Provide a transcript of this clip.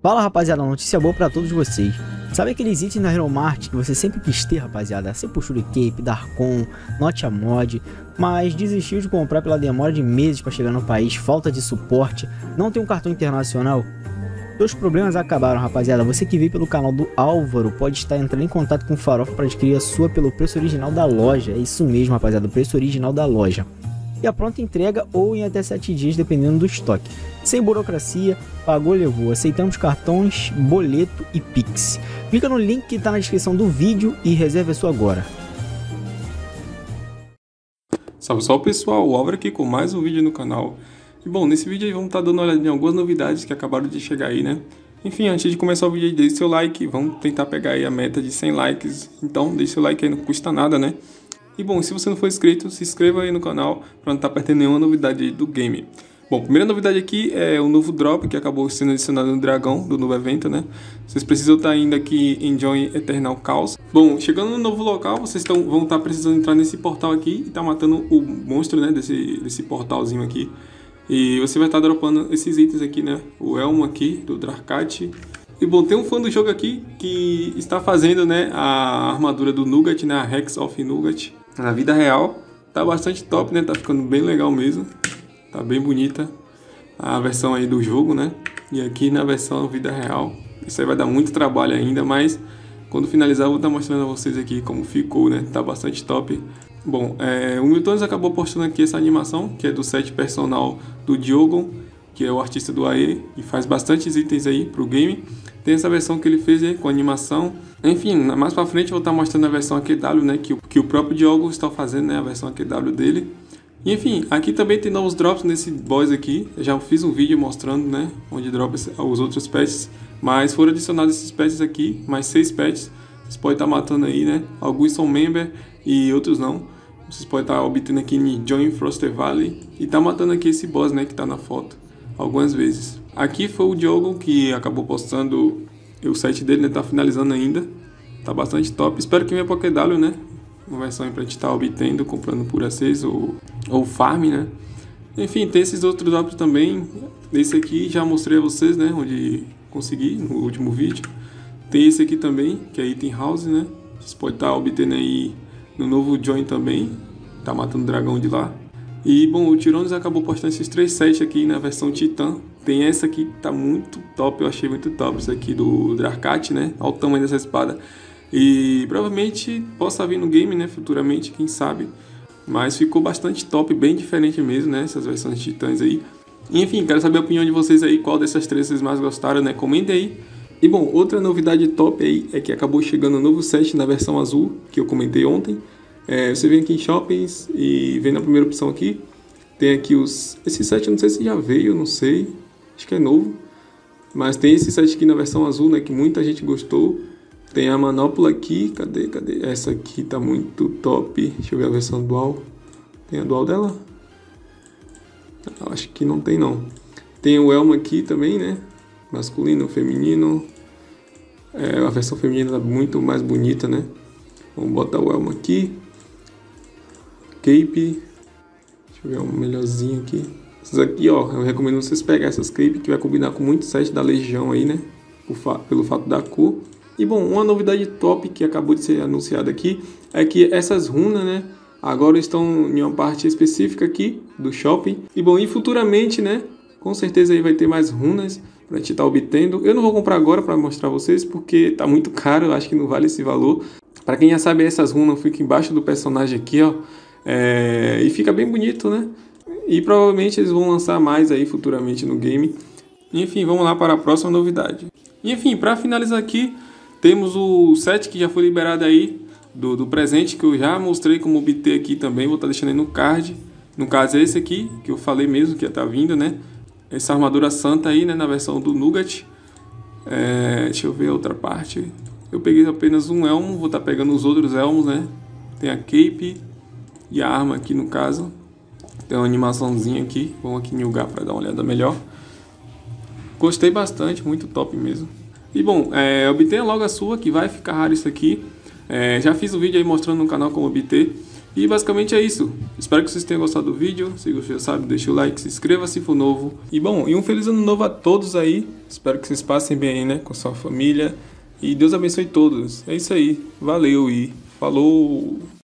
Fala rapaziada, notícia boa pra todos vocês. Sabe aqueles itens da Hero Mart que você sempre quis ter, rapaziada? Sepultura Cape, Darkon, Note a Mod, mas desistiu de comprar pela demora de meses para chegar no país, falta de suporte, não tem um cartão internacional? Seus problemas acabaram, rapaziada. Você que veio pelo canal do Álvaro pode estar entrando em contato com o Farofa para adquirir a sua pelo preço original da loja. É isso mesmo, rapaziada, o preço original da loja. E a pronta entrega ou em até 7 dias, dependendo do estoque. Sem burocracia, pagou, levou. Aceitamos cartões, boleto e Pix. Clica no link que está na descrição do vídeo e reserve a sua agora. Salve, salve pessoal, o Álvaro aqui com mais um vídeo no canal. E bom, nesse vídeo aí vamos estar dando uma olhada em algumas novidades que acabaram de chegar aí, né? Enfim, antes de começar o vídeo aí, deixe seu like, vamos tentar pegar aí a meta de 100 likes. Então deixe seu like aí, não custa nada, né? E bom, se você não for inscrito, se inscreva aí no canal para não estar perdendo nenhuma novidade aí do game. Bom, a primeira novidade aqui é o novo drop que acabou sendo adicionado no Dragão do novo evento, né? Vocês precisam estar indo aqui em Join Eternal Chaos. Bom, chegando no novo local, vocês vão estar precisando entrar nesse portal aqui e estar matando o monstro, né? Desse portalzinho aqui. E você vai estar dropando esses itens aqui, né? O Elmo aqui, do Drakkat. E bom, tem um fã do jogo aqui que está fazendo, né, a armadura do Nugget, né? A Rex of Nugget. Na vida real, tá bastante top, né? Tá ficando bem legal mesmo. Tá bem bonita a versão aí do jogo, né? E aqui na versão vida real. Isso aí vai dar muito trabalho ainda, mas quando finalizar eu vou estar mostrando a vocês aqui como ficou, né? Tá bastante top. Bom, o Miltones acabou postando aqui essa animação, que é do set personal do Diogon, que é o artista do AE, e faz bastantes itens aí pro game. Tem essa versão que ele fez aí com animação. Enfim, mais pra frente eu vou estar mostrando a versão AQW, né? Que o próprio Diogo está fazendo, né? A versão AQW dele. E enfim, aqui também tem novos drops nesse boss aqui. Eu já fiz um vídeo mostrando, né? Onde dropa os outros pets. Mas foram adicionados esses pets aqui, mais 6 pets. Vocês podem estar matando aí, né? Alguns são member e outros não. Vocês podem estar obtendo aqui em Join Frost Valley. E tá matando aqui esse boss, né? Que tá na foto. Algumas vezes. Aqui foi o Diogo que acabou postando o set dele, né? Tá finalizando ainda. Tá bastante top. Espero que venha pra QW, né? Uma versão aí pra gente estar obtendo, comprando por A6 ou farm, né? Enfim, tem esses outros drops também. Esse aqui já mostrei a vocês, né? Onde consegui no último vídeo. Tem esse aqui também, que é Item House, né? Vocês podem estar obtendo aí no novo Join também. Tá matando o dragão de lá. E bom, o Tyronos acabou postando esses 3 sets aqui na versão Titã. Tem essa aqui que tá muito top, eu achei muito top. Essa aqui do Drakkat, né? Olha o tamanho dessa espada. E provavelmente possa vir no game, né? Futuramente, quem sabe. Mas ficou bastante top, bem diferente mesmo, né? Essas versões de Titãs aí. E, enfim, quero saber a opinião de vocês aí. Qual dessas 3 vocês mais gostaram, né? Comentem aí. E bom, outra novidade top aí é que acabou chegando um novo set na versão azul, que eu comentei ontem. Você vem aqui em shoppings e vem na primeira opção aqui. Tem aqui esse set, eu não sei se já veio, não sei. Acho que é novo. Mas tem esse set aqui na versão azul, né? Que muita gente gostou. Tem a manopla aqui. Cadê? Essa aqui tá muito top. Deixa eu ver a versão dual. Tem a dual dela? Acho que não tem, não. Tem o Elmo aqui também, né? Masculino, feminino. A versão feminina tá muito mais bonita, né? Vamos botar o Elmo aqui. Cape. Deixa eu ver uma melhorzinha aqui. Essas aqui, ó. Eu recomendo vocês pegarem essas cape, que vai combinar com muito set da Legião aí, né? Pelo fato da cor. E bom, uma novidade top que acabou de ser anunciada aqui é que essas runas, né, agora estão em uma parte específica aqui do shopping. E bom, e futuramente, né, com certeza aí vai ter mais runas pra gente estar obtendo. Eu não vou comprar agora para mostrar a vocês porque tá muito caro, eu acho que não vale esse valor. Para quem já sabe, essas runas ficam embaixo do personagem aqui, ó. E fica bem bonito, né? E provavelmente eles vão lançar mais aí futuramente no game. Enfim, vamos lá para a próxima novidade. E, enfim, para finalizar aqui, temos o set que já foi liberado aí do presente, que eu já mostrei como obter aqui também. Vou estar deixando aí no card. No caso é esse aqui, que eu falei mesmo que ia estar vindo, né? Essa armadura santa aí, né? Na versão do Nugget. Deixa eu ver a outra parte. Eu peguei apenas um elmo, vou estar pegando os outros elmos, né? Tem a cape e a arma aqui no caso. Tem uma animaçãozinha aqui. Vamos aqui em lugar para dar uma olhada melhor. Gostei bastante, muito top mesmo. E bom, obtenha logo a sua, que vai ficar raro isso aqui. Já fiz um vídeo aí mostrando no canal como obter. E basicamente é isso. Espero que vocês tenham gostado do vídeo. Se gostou, sabe, deixa o like, se inscreva se for novo. E bom, e um feliz ano novo a todos aí. Espero que vocês passem bem aí, né, com a sua família. E Deus abençoe todos. É isso aí. Valeu e falou!